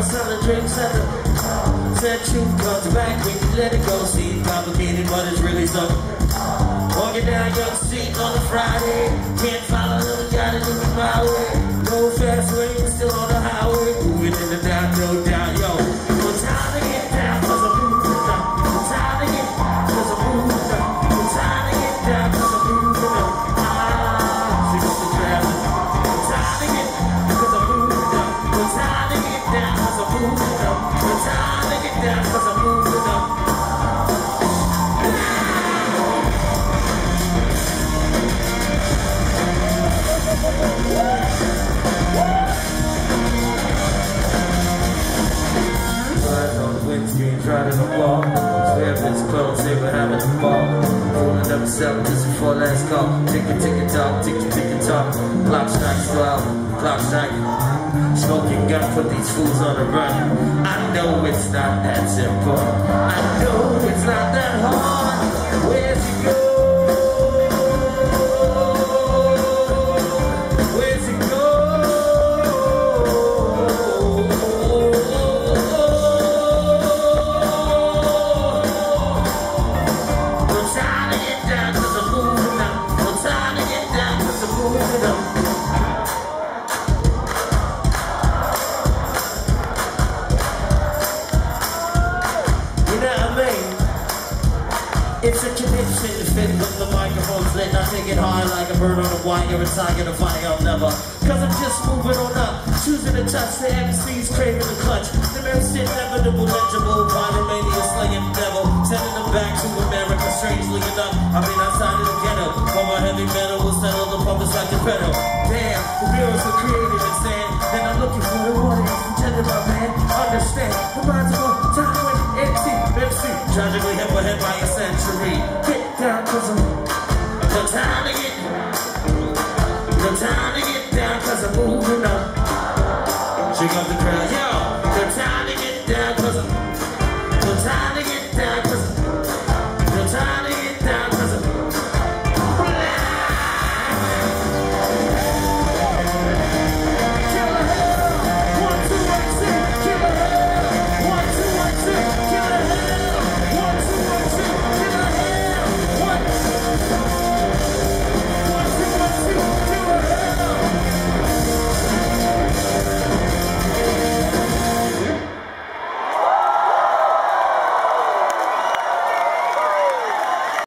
selling drinks at the said truth comes back when you let it go. See, complicated, but it's really so. Walking down your street on a Friday, can't follow them, gotta do it my way. No fast lane, still on the highway, moving in the down, no doubt, yo. No time to get down, cause I'm moving up. No time to get down, cause I'm moving up. No time to get down, cause I'm moving up. See what's the traffic. No time to get down, cause I'm moving up. No time to get down, cause I'm moving up. No time to get down, cause I'm moving up. Try to walk, swear if it's close, say what happened to fall. Fooling up selling this before last call. Tick it talk, tick it talk. Clock strikes 12, clock striking. Smoking gun, put these fools on the run. I know it's not that simple. I know it's not that hard. Where's it go? It's a connection to fit with the microphone's lit. I take it hard like a bird on a wire, a tiger to fire, I'll never. Cause I'm just moving on up, choosing to touch the MCs, craving the clutch. The most inevitable, legible, pyromania, slaying devil. Sending them back to America, strangely enough. I've been outside of the ghetto, but my heavy metal will settle the puppets like a pedal. Damn, the mirrors were created in sand, and I'm looking for the one intended my man. Understand, the mind's of a time when MC, tragically hit my head by